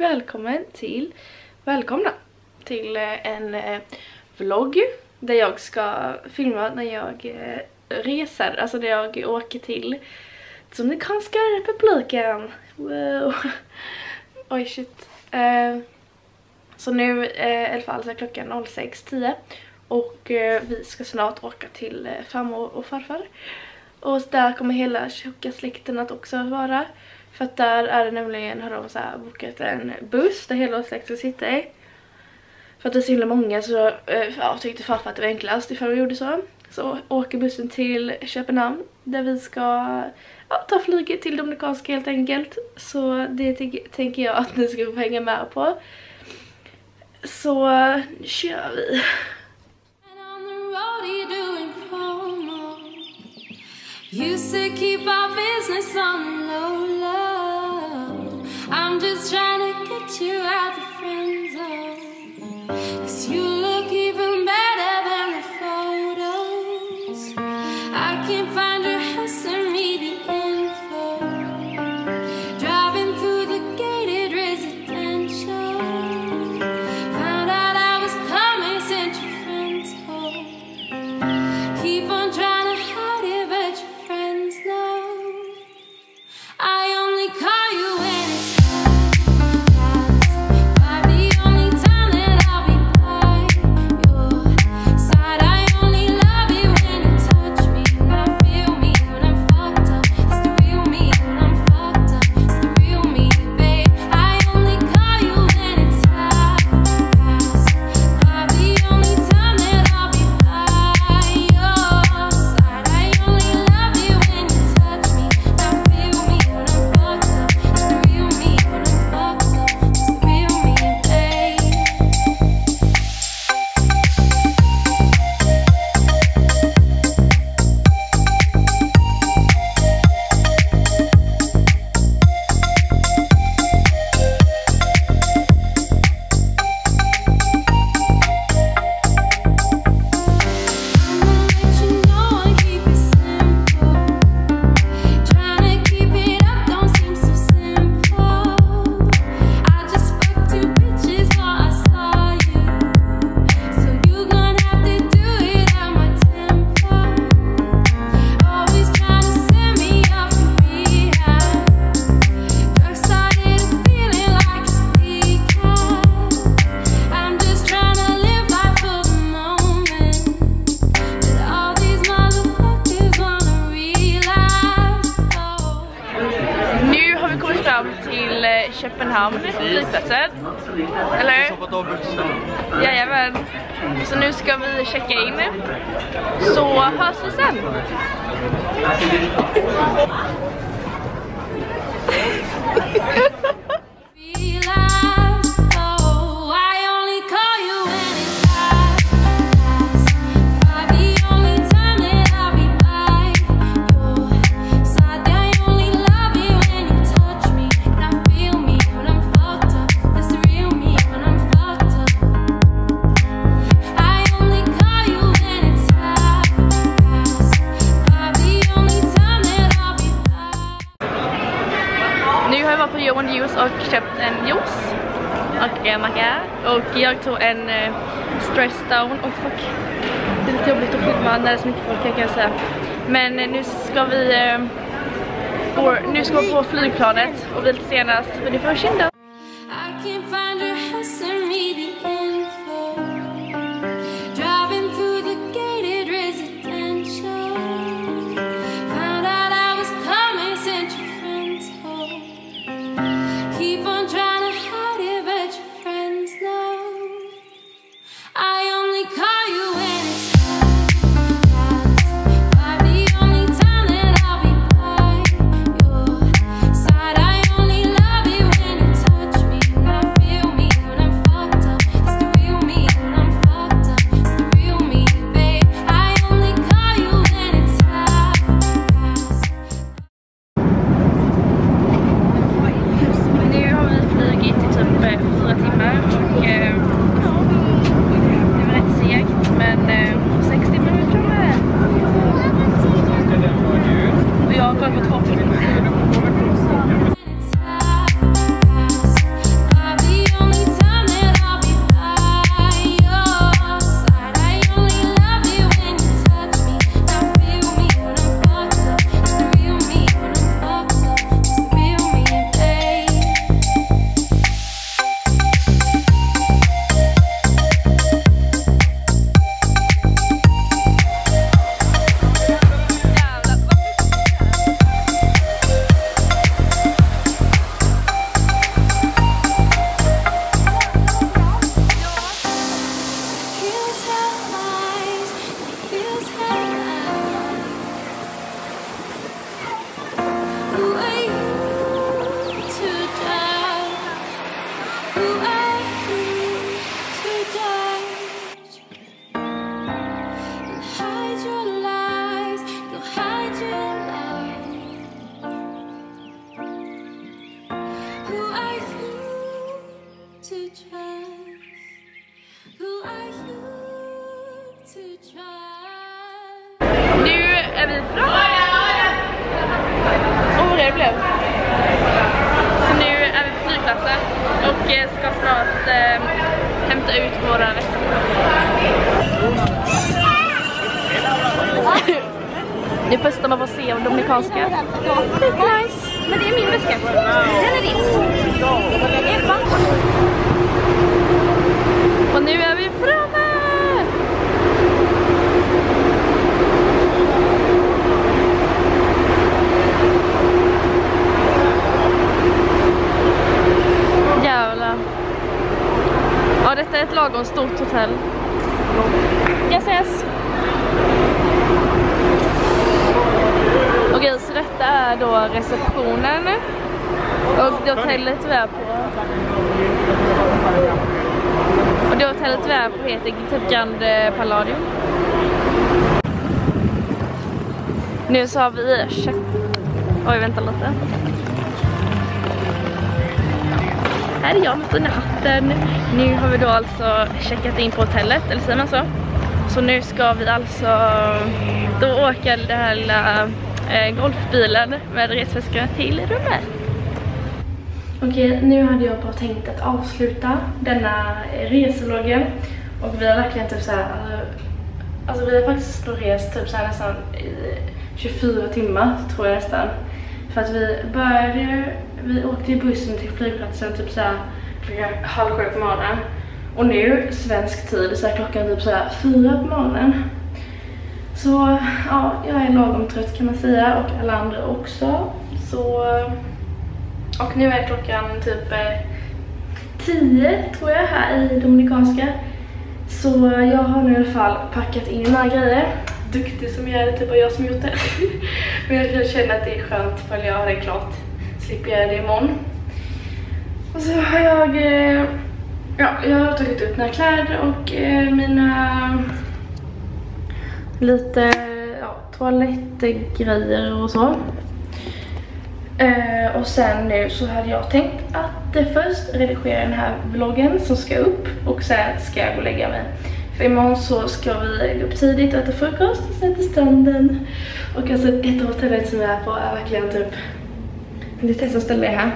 välkomna till en vlogg där jag ska filma när jag reser, alltså där jag åker till Dominikanska republiken. Wow. Oj shit. Så nu i alla fall så är klockan 06:10 och vi ska snart åka till farmor och farfar. Och där kommer hela tjocka släkten att också vara. För att där är det nämligen, har de så här bokat en buss där hela släkten sitter i. För att det är så himla många så tyckte farfar att det var enklast ifall vi gjorde så. Så åker bussen till Köpenhamn där vi ska ta flyget till Dominikanska helt enkelt. Så det tänker jag att ni ska få hänga med på. Så kör vi. You said keep our business on the low, low. I'm just trying to get you out the friend zone. 'Cause you look even better than the photos. I can't find your house and read the info. Driving through the gated residential. Found out I was coming, sent your friends home. Keep on trying to hide it, but you till Köpenhamn flygplatsen. Eller? Jajamän. Så nu ska vi checka in. Så hörs vi sen. Och köpt en juice och macka och jag tog en stress down och fuck, det är lite jobbigt att filma när det är så mycket folk kan jag säga. Men nu ska vi på flygplanet och vi lite senast för det får kända. Feel Är vi framme? Åh, det blev. Så nu är vi på flygplatsen och ska snart hämta ut våra väskor. Det första man får se av dominikanska. Nice. Men det är min väska. Den är din. Och nu är vi framme! Jävlar. Ja, detta är ett lagom stort hotell. Yes. Okej, så detta är då receptionen. Och det hotellet vi är på. Och det hotellet vi är på heter typ Grand Palladium. Nu så har vi Oj, vänta lite. Här är jag med fina hatten. Nu har vi då alltså checkat in på hotellet, eller säger man så? Så nu ska vi alltså då åka den här lilla golfbilen med resväskorna till rummet. Okej, nu hade jag bara tänkt att avsluta denna reseloggen. Och vi har verkligen typ såhär, alltså vi har faktiskt rest typ såhär nästan i 24 timmar tror jag nästan. För att vi åkte i bussen till flygplatsen typ såhär 6:30 på morgonen. Och nu, svensk tid, så är klockan typ såhär 4 på morgonen. Så ja, jag är lagom trött kan man säga, och alla andra också. Så, och nu är klockan typ 10 tror jag här i Dominikanska. Så jag har nu i alla fall packat in några grejer. Duktig som jag är, typ av jag som gjort det. Men jag känner att det är skönt för jag har det klart. Slipper jag det imorgon. Och så har jag har tagit ut några kläder och mina lite toalettgrejer och så. Och sen nu så hade jag tänkt att först redigera den här vloggen som ska upp och sen ska jag gå och lägga mig. För imorgon så ska vi gå upp tidigt och äta frukost och sen till stranden. Och alltså detta hotellet som jag är på är verkligen typ, det testar att ställa det här.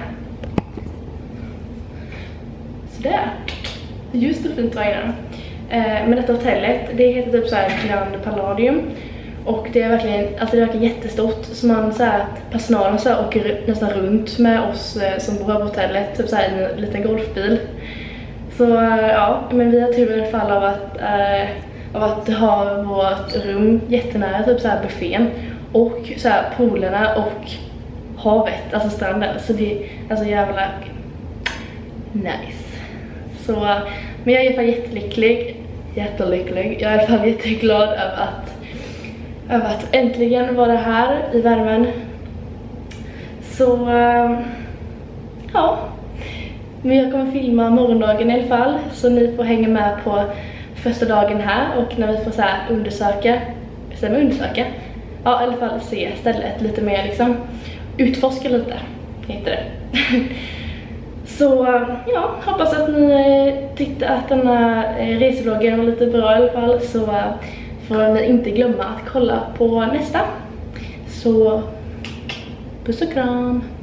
Sådär. Just det, fint var innan. Men detta hotellet, det heter typ såhär Grand Palladium. Och det är verkligen, alltså det är verkligen jättestort. Så man såhär, personalen såhär åker nästan runt med oss som bor på hotellet. Typ såhär i en liten golfbil. Så ja, men vi har tur i alla fall av att ha vårt rum jättenära typ såhär buffén. Och såhär poolerna och havet, alltså stranden. Så det är alltså jävla nice. Så, men jag är i alla fall jättelycklig. Jag är i alla fall jätteglad över att äntligen vara här i värmen. Så ja. Men jag kommer filma morgondagen i alla fall. Så ni får hänga med på första dagen här. Och när vi får så här undersöka. Ja, i alla fall se stället lite mer liksom. Utforska lite, heter det. Så ja, hoppas att ni tyckte att den här reseloggen var lite bra i alla fall. Så får ni inte glömma att kolla på nästa. Så puss och kram!